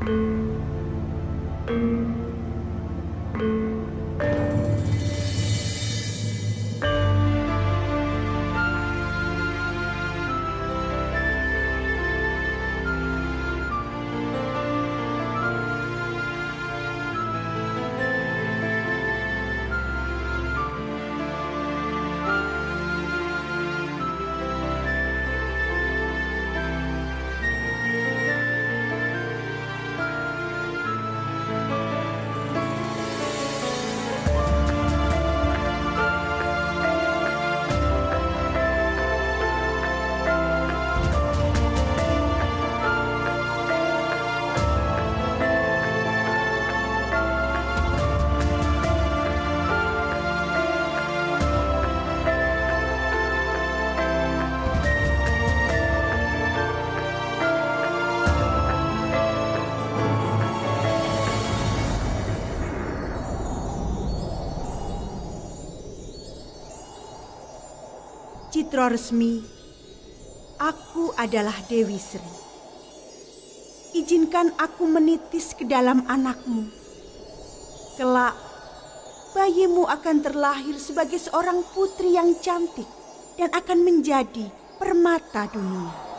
Citro resmi, aku adalah Dewi Sri. Izinkan aku menitis ke dalam anakmu. Kelak, bayimu akan terlahir sebagai seorang putri yang cantik dan akan menjadi permata dunia.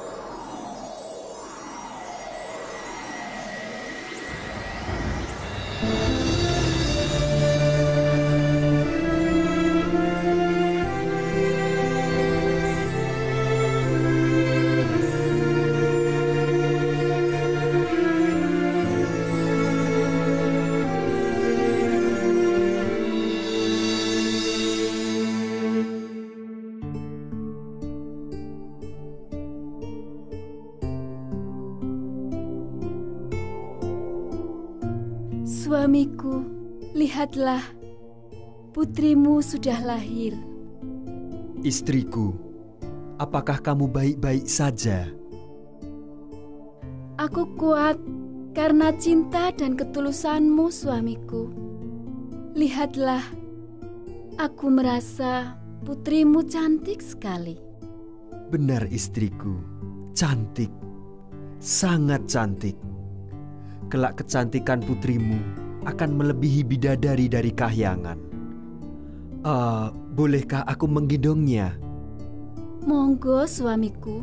Suamiku, lihatlah, putrimu sudah lahir. Istriku, apakah kamu baik-baik saja? Aku kuat karena cinta dan ketulusanmu, suamiku. Lihatlah, aku merasa putrimu cantik sekali. Benar istriku, cantik, sangat cantik. Kelak kecantikan putrimu akan melebihi bidadari dari kahyangan. Bolehkah aku menggendongnya? Monggo, suamiku.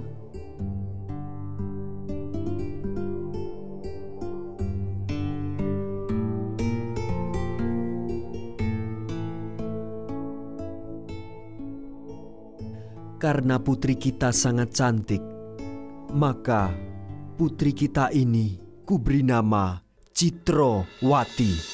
Karena putri kita sangat cantik, maka putri kita ini kuberi nama Citrowati.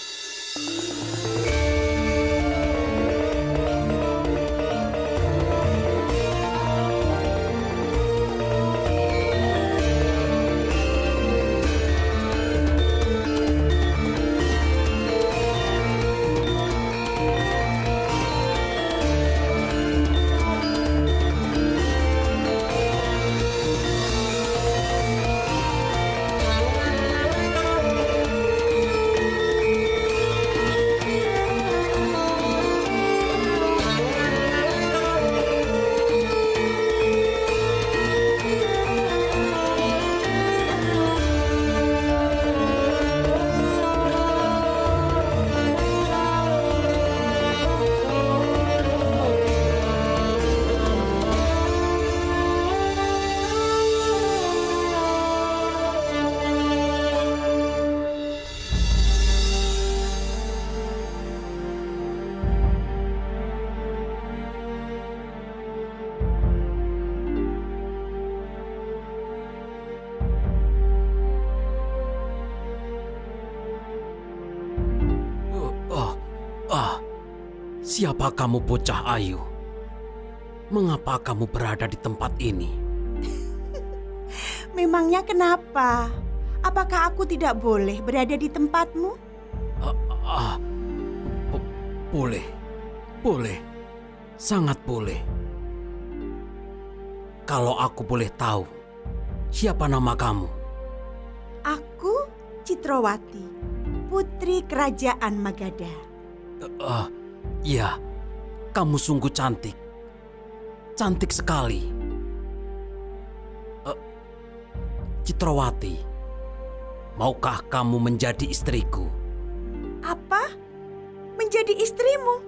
Siapa kamu, bocah ayu? Mengapa kamu berada di tempat ini? Memangnya kenapa? Apakah aku tidak boleh berada di tempatmu? Boleh, sangat boleh. Kalau aku boleh tahu, siapa nama kamu? Aku Citrowati, putri kerajaan Magadha. Iya, kamu sungguh cantik. Cantik sekali. Citrowati, Maukah kamu menjadi istriku? Apa? Menjadi istrimu?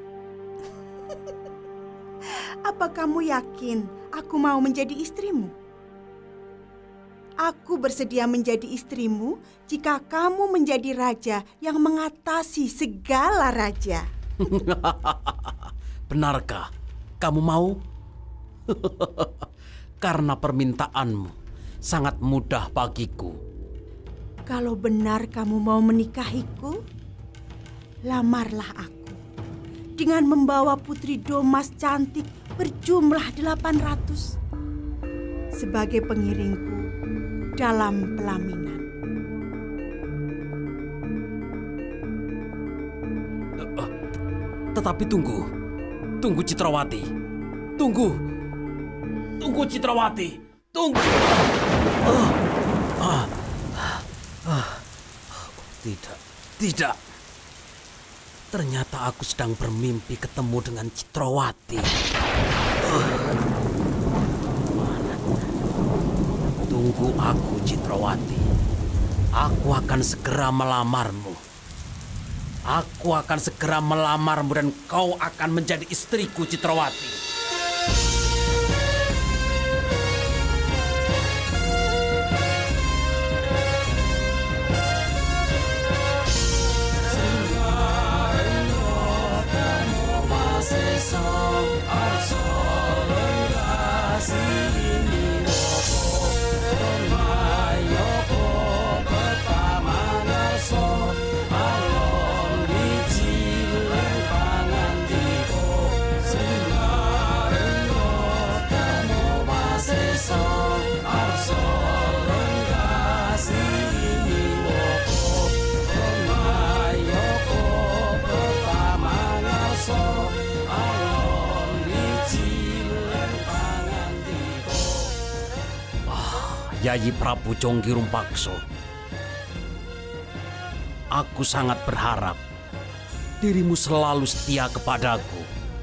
Apa kamu yakin aku mau menjadi istrimu? Aku bersedia menjadi istrimu jika kamu menjadi raja yang mengatasi segala raja. Benarkah kamu mau? Karena permintaanmu sangat mudah bagiku. Kalau benar kamu mau menikahiku, lamarlah aku dengan membawa putri Domas cantik berjumlah 800 sebagai pengiringku dalam pelaminan. Tetapi tunggu Citrawati. Tunggu Citrawati. Tunggu. Tidak. Ternyata aku sedang bermimpi ketemu dengan Citrawati. Tunggu aku, Citrawati. Aku akan segera melamarmu. Dan kau akan menjadi istriku, Citrawati. Yayi Prabu Jonggirumpakso, aku sangat berharap dirimu selalu setia kepadaku.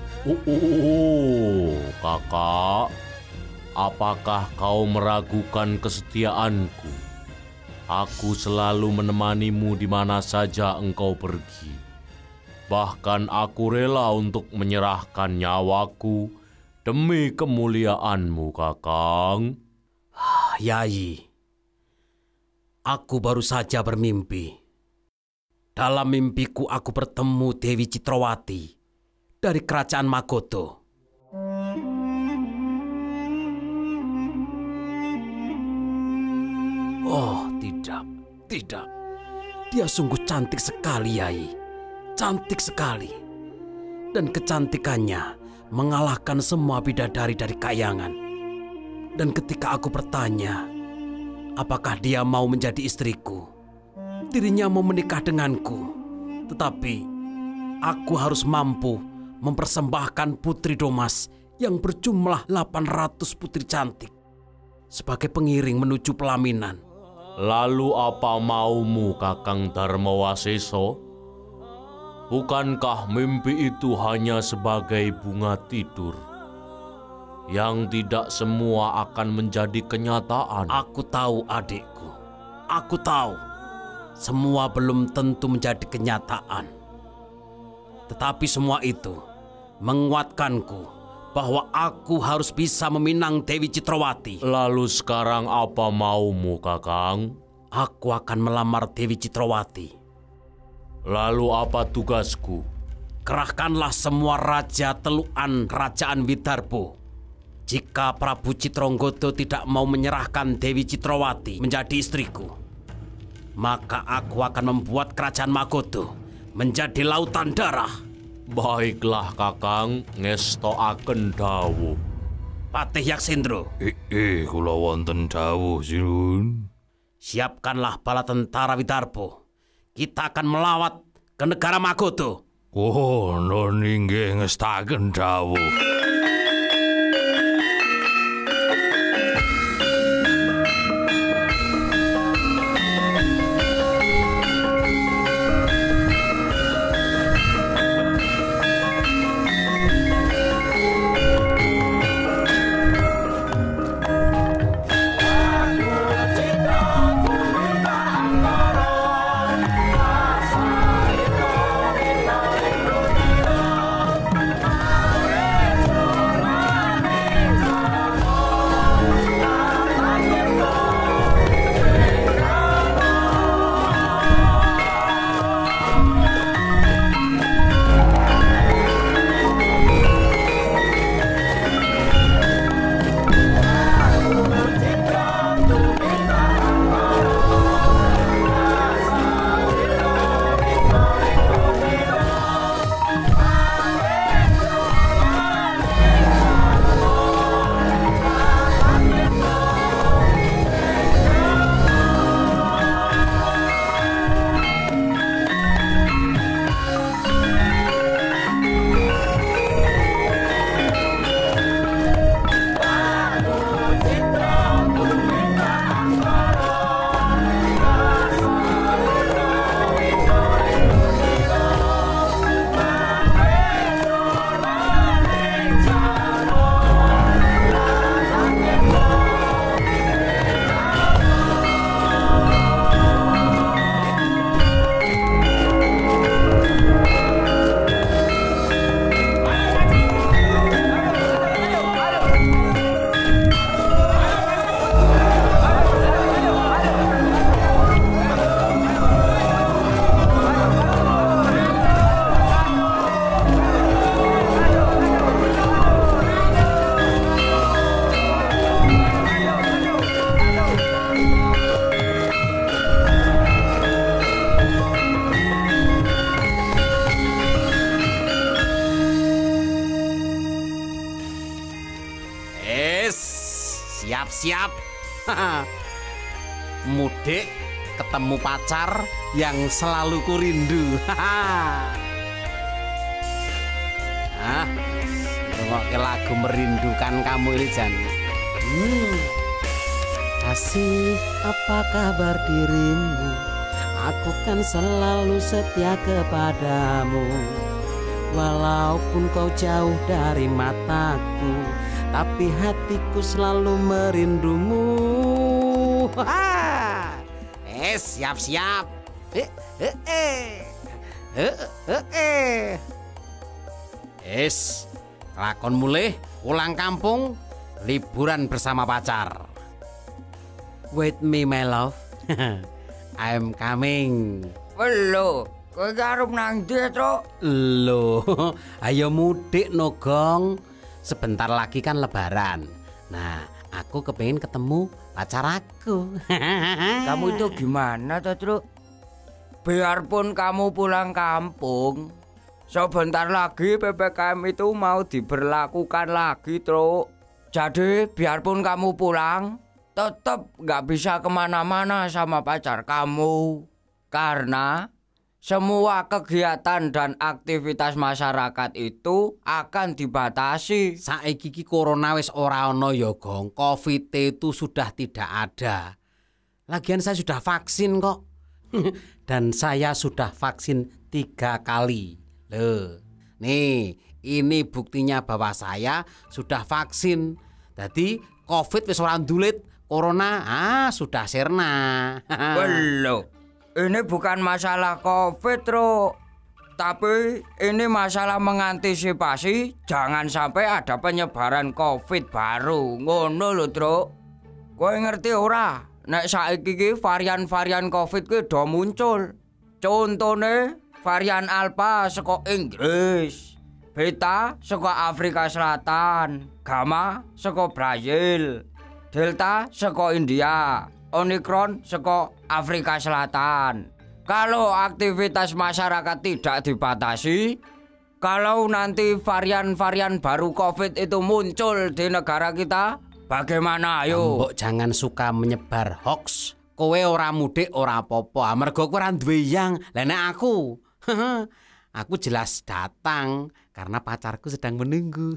Kakak, apakah kau meragukan kesetiaanku? Aku selalu menemanimu di mana saja engkau pergi. Bahkan aku rela untuk menyerahkan nyawaku demi kemuliaanmu, Kakang. Yayi, aku baru saja bermimpi. Dalam mimpiku aku bertemu Dewi Citrawati dari kerajaan Magodo. Oh, tidak. Dia sungguh cantik sekali, Yayi. Cantik sekali. Dan kecantikannya mengalahkan semua bidadari dari kayangan. Dan ketika aku bertanya, apakah dia mau menjadi istriku, dirinya mau menikah denganku. Tetapi aku harus mampu mempersembahkan putri Domas yang berjumlah 800 putri cantik sebagai pengiring menuju pelaminan. Lalu apa maumu, Kakang Darmawaseso? Bukankah mimpi itu hanya sebagai bunga tidur yang tidak semua akan menjadi kenyataan? Aku tahu, adikku. Aku tahu. Semua belum tentu menjadi kenyataan. Tetapi semua itu menguatkanku bahwa aku harus bisa meminang Dewi Citrawati. Lalu sekarang apa maumu, Kakang? Aku akan melamar Dewi Citrawati. Lalu apa tugasku? Kerahkanlah semua raja telukan kerajaan Widarbo. Jika Prabu Citranggoda tidak mau menyerahkan Dewi Citrawati menjadi istriku, maka aku akan membuat kerajaan Magodo menjadi lautan darah. Baiklah, Kakang, ngestoaken dawuh. Patih Yaksindro. Kula wonten dawuh, Sirun. Siapkanlah bala tentara Widarbo. Kita akan melawat ke negara Magodo. Non inggih ngestaken dawuh. siap-siap. Mudik ketemu pacar yang selalu kurindu. Ngrungokke lagu merindukan kamu ini Jan. Kasih, apa kabar dirimu? Aku kan selalu setia kepadamu. Walaupun kau jauh dari mataku, tapi hatiku selalu merindumu. Siap-siap. Lakon mulih, pulang kampung, liburan bersama pacar. Wait me my love. I'm coming. Lho, kowe arep nang ndi, Truk? Loh, ayo mudik no Gong. Sebentar lagi kan lebaran. Nah, aku kepengen ketemu pacar aku. Kamu itu gimana toh, Truk? Biarpun kamu pulang kampung, sebentar lagi PPKM itu mau diberlakukan lagi, Truk. Jadi biarpun kamu pulang, tetap nggak bisa kemana-mana sama pacar kamu. Karena semua kegiatan dan aktivitas masyarakat itu akan dibatasi. Saiki ki corona wis ora ono ya, Gong. Covid itu sudah tidak ada. Lagian saya sudah vaksin kok. Dan saya sudah vaksin 3 kali. Loh, nih ini buktinya bahwa saya sudah vaksin. Jadi Covid wis ora ndulit, corona sudah sirna. Loh, ini bukan masalah Covid, Truk. Tapi ini masalah mengantisipasi jangan sampai ada penyebaran Covid baru. Ngono lho, Truk. Kowe ngerti ora? Nek saiki iki varian-varian Covid ki do muncul. Contone varian Alpha saka Inggris, Beta saka Afrika Selatan, Gamma saka Brazil, Delta saka India, Omicron saka Afrika Selatan. Kalau aktivitas masyarakat tidak dibatasi, kalau nanti varian-varian baru Covid itu muncul di negara kita, bagaimana ayo? Mbok jangan suka menyebar hoax. Kowe ora mudik ora apa-apa. Amarga kowe ora duwe yang. Lah nek aku, aku jelas datang karena pacarku sedang menunggu.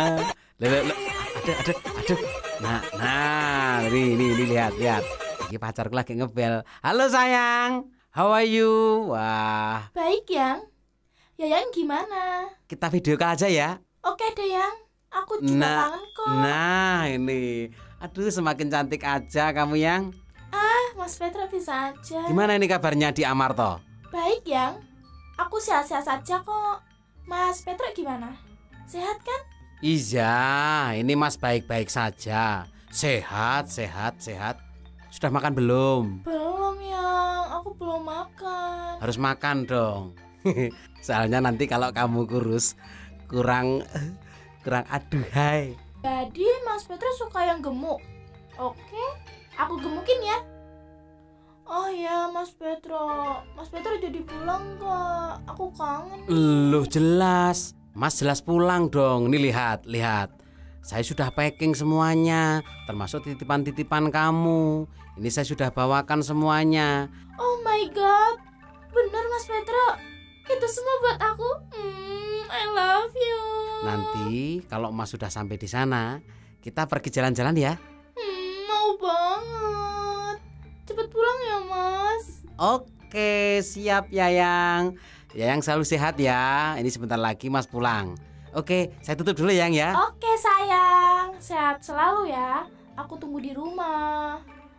Aduh. Nah, ini lihat. Ini pacarku lagi ngebel. Halo sayang, how are you? Wah. Baik, Yang. Yang gimana? Kita video call aja ya. Oke deh, Yang. Aku juga kangen kok. Nah, ini. Aduh, semakin cantik aja kamu, Yang. Mas Petra bisa aja. Gimana ini kabarnya di Amarto? Baik, Yang. Aku sehat-sehat saja kok. Mas Petra gimana? Sehat kan? Iya, ini Mas baik-baik saja. Sehat. Sudah makan belum? Belum, Yang. Aku belum makan. Harus makan dong. Soalnya nanti kalau kamu kurus kurang aduhai. Jadi Mas Petra suka yang gemuk. Oke, aku gemukin ya. Oh ya, Mas Petra jadi pulang gak? Aku kangen. Loh jelas, Mas jelas pulang dong. Nih lihat. Saya sudah packing semuanya, termasuk titipan-titipan kamu. Ini saya sudah bawakan semuanya. Oh my god, bener Mas Petra. Itu semua buat aku. I love you. Nanti kalau Mas sudah sampai di sana, kita pergi jalan-jalan ya. Mau banget. Cepet pulang ya, Mas. Oke, siap Yayang. Yayang selalu sehat ya. Ini sebentar lagi Mas pulang. Oke, saya tutup dulu Yang ya. Oke sayang, sehat selalu ya. Aku tunggu di rumah.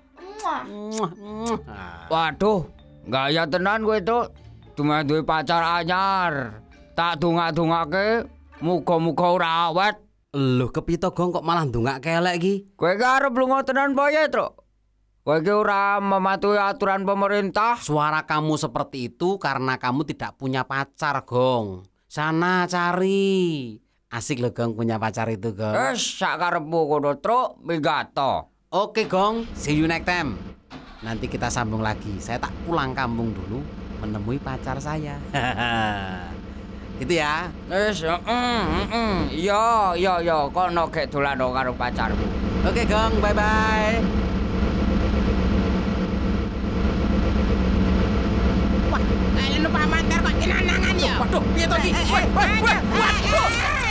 Waduh, gaya tenan gue itu. Cuma duwe pacar anyar. Tak dungak-dungake, muga-muga ora awet. Loh kepito Gong kok malah ndongake elek iki? Kowe arep lunga tenan bae, Truk. Kowe iki ora mematuhi aturan pemerintah. Suara kamu seperti itu karena kamu tidak punya pacar, Gong. Sana cari. Asik loh Gong punya pacar itu, Gong. Sak karepmu kono, Truk, migato. Oke, Gong. See you next time. Nanti kita sambung lagi. Saya tak pulang kampung dulu menemui pacar saya. Gitu ya. Iya, kono gek dolan karo pacarmu. Oke, Gong, bye-bye. Wah, kalian Pak Mantar kok kenangan ya? Waduh, piye to iki? Waduh.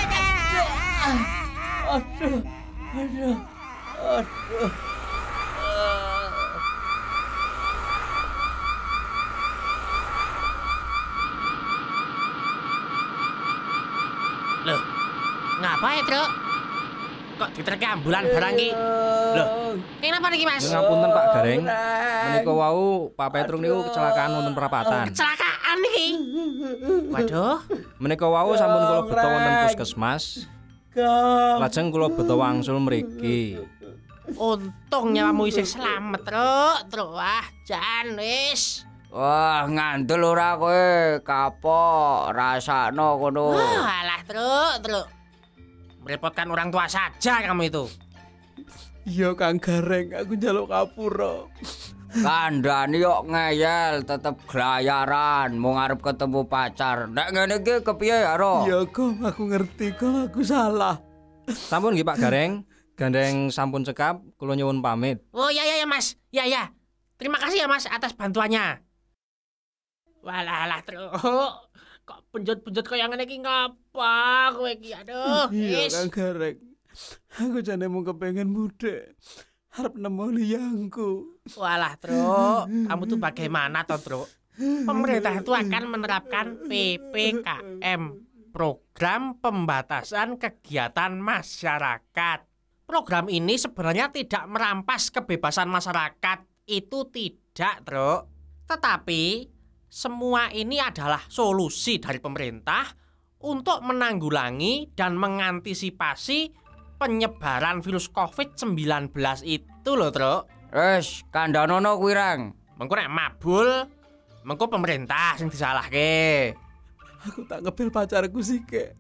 Loh, ngapa ya, Truk? Kok diterke ambulan barang ki? Loh, kenapa niki, Mas? Ngapunten Pak Gareng. Menika wau Pak Petruk niku kecelakaan wonten perapatan. Kecelakaan niki. Waduh, Menika wau sampun kula beto wonten puskesmas. Lajeng kula beto wangsul mriki. untung nyawamu isih slamet, Truk. Wah, jan wis. Wah, ngandel ora kowe, kapok rasakno kono. Alah, Truk. Merepotkan orang tua saja kamu itu. Iya Kang Gareng, aku njaluk kapura. Kandhane kok ngeyel, tetep glayaran, mau ngarep ketemu pacar. Nek ngene iki kepiye ya, Ro? Iya Kong, aku ngerti Kong, aku salah. Sampun nggih Pak Gareng, gandeng sampun cekap, kula nyuwun pamit. Oh ya Mas, ya. Terima kasih ya Mas atas bantuannya. Walah Truk. Kok penjut-penjut kaya ngene iki ngapa kowe iki? Aduh, Iya wis. Kang Gareng, aku jane mau kepengen mudik. Harap nemu liyangku. Walah, Truk. Kamu tuh bagaimana toh, Truk? Pemerintah itu akan menerapkan PPKM, Program Pembatasan Kegiatan Masyarakat. Program ini sebenarnya tidak merampas kebebasan masyarakat. Itu tidak, Truk. Tetapi semua ini adalah solusi dari pemerintah untuk menanggulangi dan mengantisipasi penyebaran virus COVID-19 itu loh, Truk. Wes, kandhanono kuwi rang. Mengko nek mabul, mengko pemerintah sing disalahke. Aku tak ngebel pacarku sih, Kek.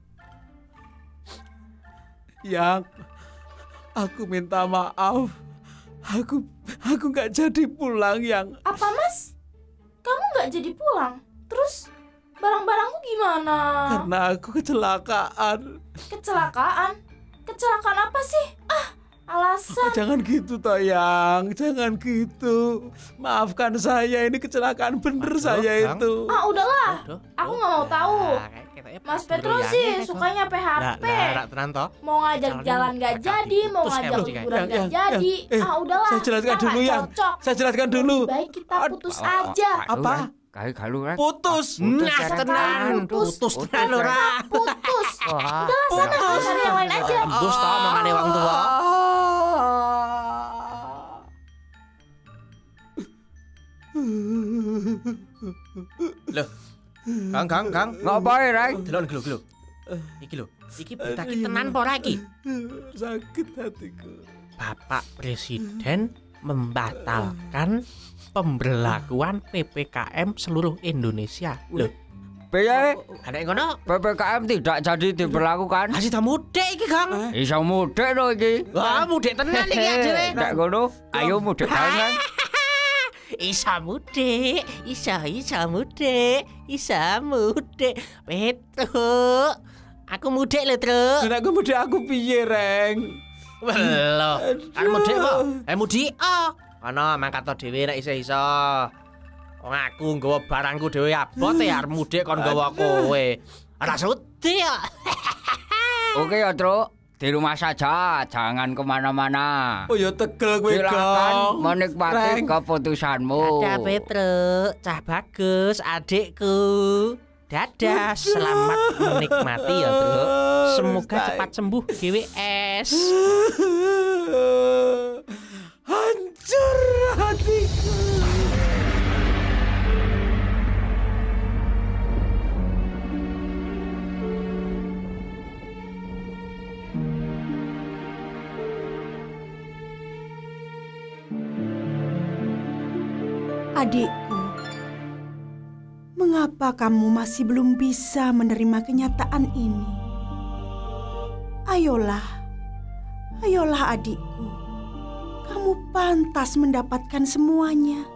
Yang aku minta maaf. Aku nggak jadi pulang, Yang. Apa, Mas? Kamu nggak jadi pulang? Terus barang-barangku gimana? Karena aku kecelakaan. Kecelakaan? Kecelakaan apa sih? Alasan. Jangan gitu toh, Yang. Jangan gitu. Maafkan saya, ini kecelakaan bener saya Bang. itu. Udahlah. Aduh, Aku nggak mau tahu. Mas Petrus sih sukanya PHP. tenan toh. Mau ngajak jalan nggak jadi, mau ngajak liburan nggak jadi. Udahlah. Saya jelaskan kita dulu, nggak Yang. cocok. Saya jelaskan dulu. Lebih baik kita putus aja. Apa? Kae galu kan? Putus. Nah, ya, tenan, putus tenan ora. Putus. Wah, Udahlah sana cari yang lain aja. embus toh mangane wong tua. Loh. Kang. Ngapain, Rang? Delok gelo. Iki lho, iki berita ki tenan apa ora iki? Sakit hatiku. Bapak Presiden membatalkan pemberlakuan PPKM seluruh Indonesia. Loh, Piye? ada yang ngono? PPKM tidak jadi diberlakukan. Masih tak mudik iki, Kang. Iso mudik lho iki. Wah, mudik tenan iki adewe. Nek ngono, ayo mudik bareng. Isa mudik. Petruk. Aku mudik lho, Truk. Nek kemudian aku piye, Reng? Lho, kan mudik kok. Mudik. Ana mangkat to dhewe nek iso-iso. Wong aku nggawa barangku dhewe abot ya arep mudik kon nggawa kowe. Ora sudi ya. Oke ya, Truk. Di rumah saja, jangan kemana-mana. Oh ya tegel kowe, Silakan Gong. menikmati Reng. keputusanmu. Dadah Petruk, cah bagus adikku. Dadah, selamat menikmati ya, Truk. Semoga cepat sembuh GWS. Hancur hatiku. Adikku, mengapa kamu masih belum bisa menerima kenyataan ini? Ayolah adikku, kamu pantas mendapatkan semuanya.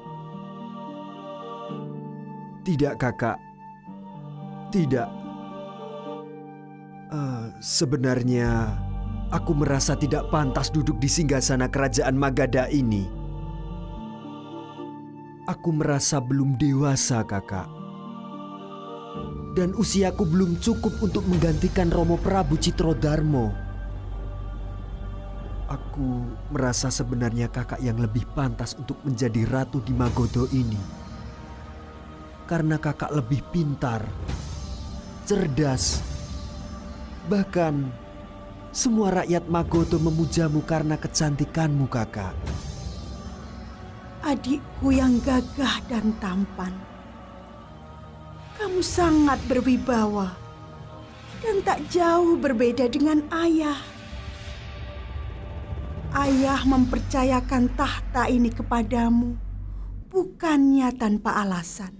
Tidak, Kakak. Tidak. Sebenarnya Aku merasa tidak pantas duduk di singgasana kerajaan Magadha ini. Aku merasa belum dewasa, Kakak. Dan usiaku belum cukup untuk menggantikan Romo Prabu Citrodarmo. Aku merasa sebenarnya Kakak yang lebih pantas untuk menjadi ratu di Magodo ini. Karena Kakak lebih pintar, cerdas, bahkan semua rakyat Magodo memujamu karena kecantikanmu, Kakak. Adikku yang gagah dan tampan. Kamu sangat berwibawa dan tak jauh berbeda dengan ayah. Ayah mempercayakan tahta ini kepadamu, bukannya tanpa alasan.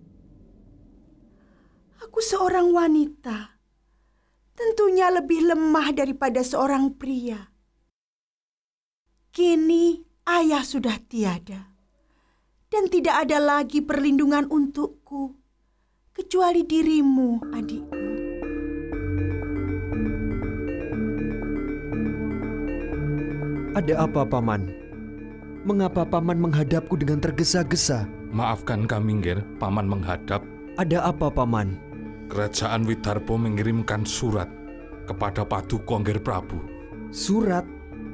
Aku seorang wanita, tentunya lebih lemah daripada seorang pria. Kini ayah sudah tiada, dan tidak ada lagi perlindungan untukku, kecuali dirimu, adikku. Ada apa, Paman? Mengapa Paman menghadapku dengan tergesa-gesa? Maafkan kami, Ngger, Paman menghadap. Ada apa, Paman? Kerajaan Widarbo mengirimkan surat kepada Paduka Ngger Prabu. Surat?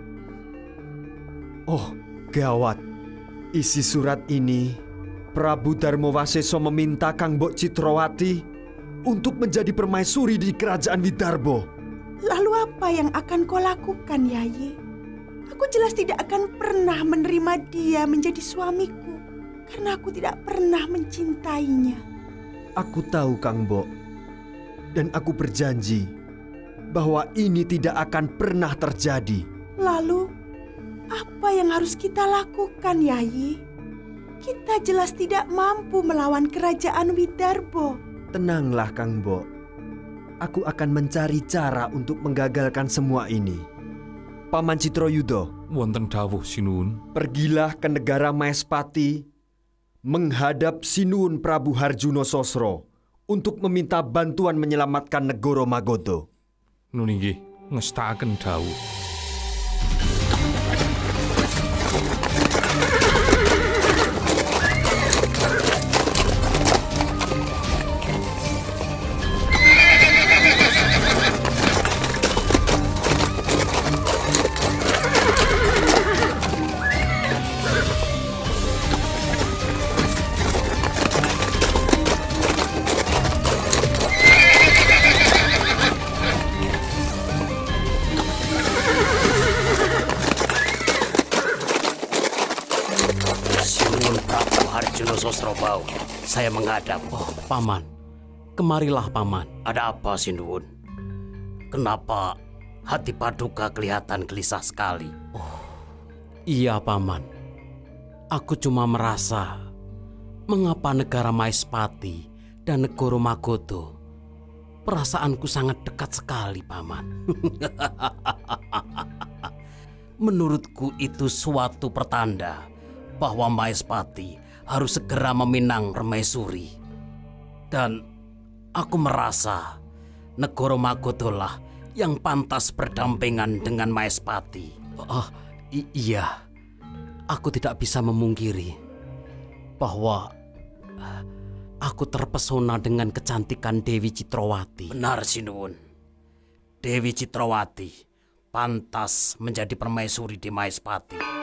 Oh, gawat. Isi surat ini, Prabu Darmawaseso meminta Kang Mbok Citrawati untuk menjadi permaisuri di kerajaan Widarbo. Lalu apa yang akan kau lakukan, Yayi? Aku jelas tidak akan pernah menerima dia menjadi suamiku, karena aku tidak pernah mencintainya. Aku tahu, Kang Mbok, dan aku berjanji bahwa ini tidak akan pernah terjadi. Lalu, apa yang harus kita lakukan, Yayi? Kita jelas tidak mampu melawan kerajaan Widarbo. Tenanglah, Kang Mbok. Aku akan mencari cara untuk menggagalkan semua ini. Paman Citroyudo, wonten dawuh Sinuwun. Pergilah ke negara Maespati menghadap Sinuwun Prabu Harjuno Sosro untuk meminta bantuan menyelamatkan negara Magodo. Nun inggih ngestakaken dawuh. Sosrobau, saya menghadap. Oh, Paman. Kemarilah, Paman. Ada apa, Sinuwun? Kenapa hati Paduka kelihatan gelisah sekali? Oh, iya, Paman. Aku cuma merasa mengapa negara Maespati dan negara Magodo perasaanku sangat dekat sekali, Paman. Menurutku itu suatu pertanda bahwa Maespati harus segera meminang permaisuri. Dan aku merasa negara Magodo lah yang pantas berdampingan dengan Maespati. Iya, aku tidak bisa memungkiri bahwa aku terpesona dengan kecantikan Dewi Citrawati. Benar, Sinuwun. Dewi Citrawati pantas menjadi permaisuri di Maespati.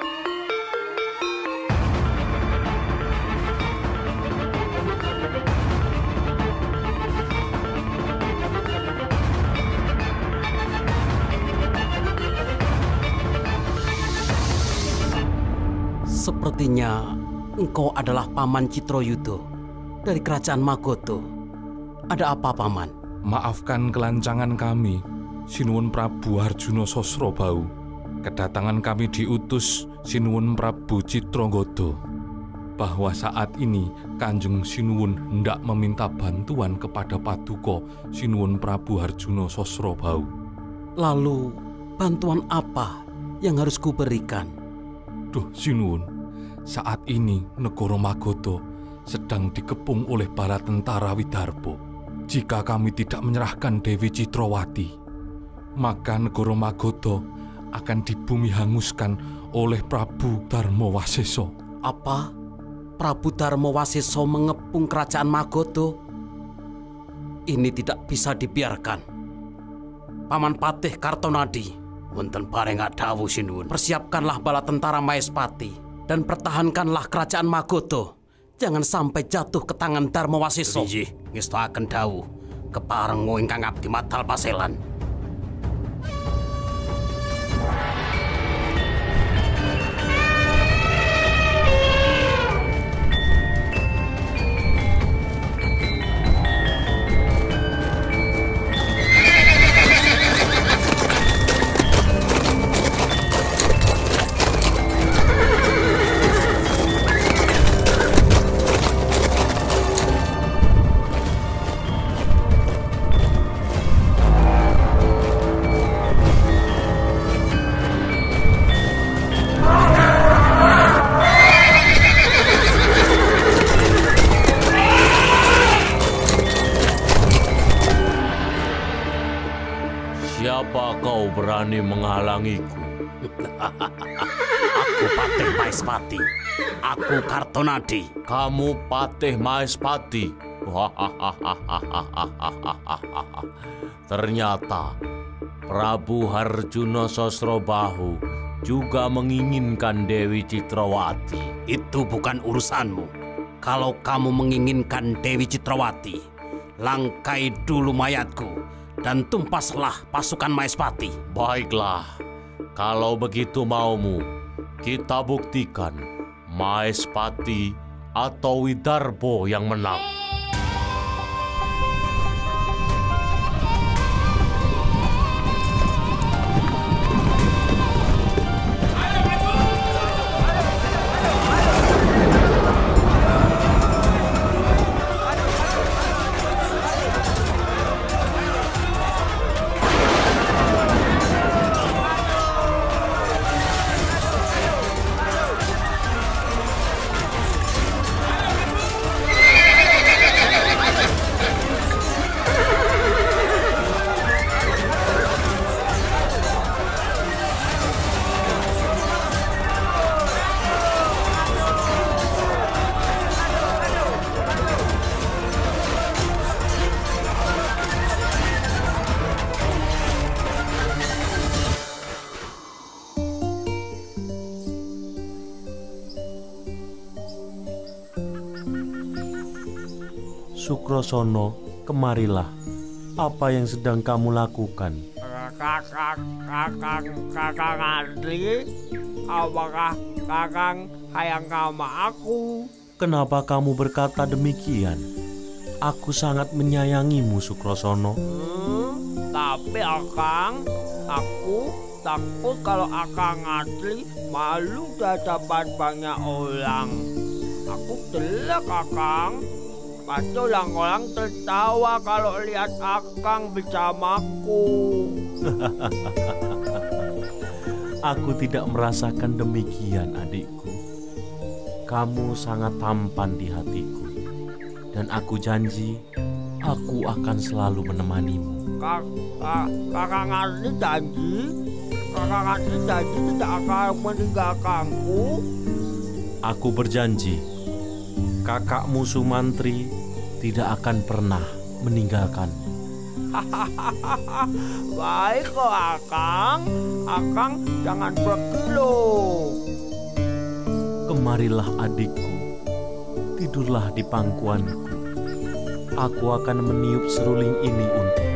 Sepertinya engkau adalah Paman Citroyudo dari kerajaan Magodo. Ada apa, Paman? Maafkan kelancangan kami, Sinuwun Prabu Harjuno Sosrobau. Kedatangan kami diutus Sinuwun Prabu Citranggoda bahwa saat ini Kanjeng Sinuwun hendak meminta bantuan kepada Paduka Sinuwun Prabu Harjuno Sosrobau. Lalu bantuan apa yang harus kuberikan? Duh, Sinuwun, saat ini negara Magodo sedang dikepung oleh bala tentara Widarbo. Jika kami tidak menyerahkan Dewi Citrawati, maka negara Magoda akan dibumi hanguskan oleh Prabu Darmawasesa. Apa? Prabu Darmawasesa mengepung kerajaan Magoda? Ini tidak bisa dibiarkan. Paman Patih Kartonadi, wonten barengak dawuh sinuwun. Persiapkanlah bala tentara Maespati dan pertahankanlah kerajaan Magoda. Jangan sampai jatuh ke tangan Darmawasesa. Inggih, ngestakaken dawuh keparenga ingkang abdi matal paselan. Siapa kau berani menghalangiku? Aku Patih Maespati. Aku Kartonadi. Kamu Patih Maespati? Ternyata Prabu Harjuna Sosrobahu juga menginginkan Dewi Citrawati. Itu bukan urusanmu. Kalau kamu menginginkan Dewi Citrawati, langkai dulu mayatku dan tumpaslah pasukan Maespati. Baiklah, kalau begitu maumu, kita buktikan Maespati atau Widarbo yang menang. Sukrosono, kemarilah. Apa yang sedang kamu lakukan? Kakang Adli, apakah kakang hayang sama aku? Kenapa kamu berkata demikian? Aku sangat menyayangimu, Sukrosono. Tapi Akang, aku takut kalau Akang Adli malu di hadapan banyak orang. Aku delek Akang. Pasti orang-orang tertawa kalau lihat Akang bersamaku. Aku tidak merasakan demikian, adikku. Kamu sangat tampan di hatiku. Dan aku janji, aku akan selalu menemanimu. Kakang Adli janji? Kakang Adli janji tidak akan meninggalkanku? Aku berjanji, kakakmu Sumantri tidak akan pernah meninggalkan. Baik kok Akang. Akang jangan berkilau. Kemarilah adikku, tidurlah di pangkuanku. Aku akan meniup seruling ini untukmu.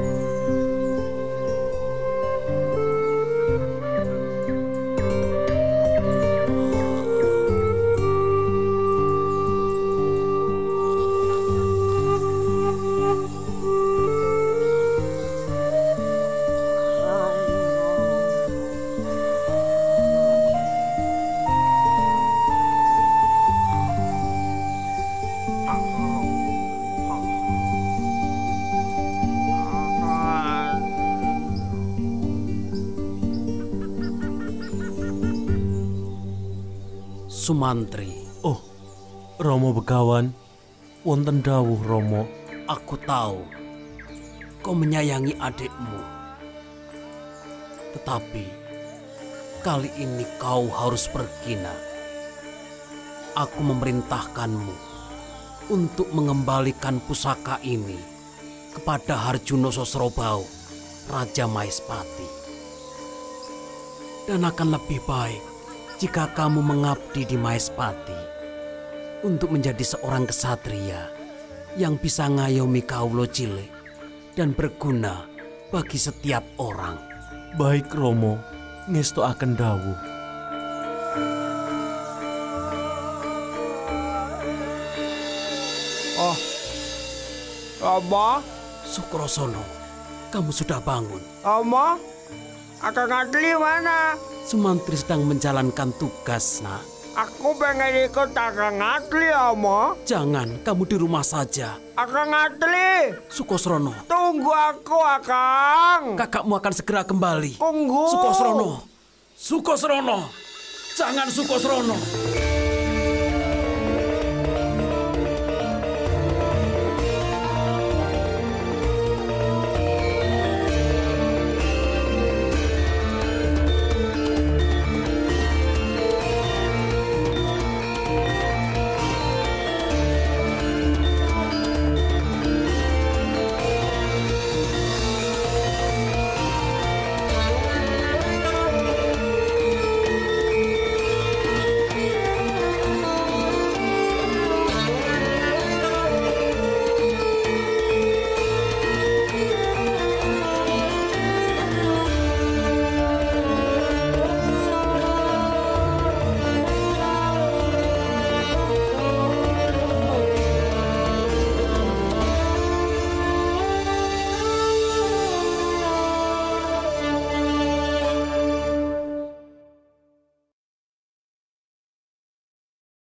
Sumantri. Oh, Romo Begawan, wonten dawuh Romo. Aku tahu kau menyayangi adikmu. Tetapi kali ini kau harus pergi, nak. Aku memerintahkanmu untuk mengembalikan pusaka ini kepada Harjuno Sosrobau, Raja Maespati. Dan akan lebih baik jika kamu mengabdi di Maespati untuk menjadi seorang kesatria yang bisa ngayomi kaulo cilik dan berguna bagi setiap orang. Baik Romo, ngesto akan dawuh. Oh, Romo, Sukrosono, kamu sudah bangun. Romo, Akang Adli mana? Sumantri sedang menjalankan tugas, nak. Aku pengen ikut Akang Adli, Romo. Jangan, kamu di rumah saja. Akang Adli, Sukosrono, tunggu aku, Akang. kakakmu akan segera kembali. Tunggu. Sukosrono, Sukosrono, jangan Sukosrono.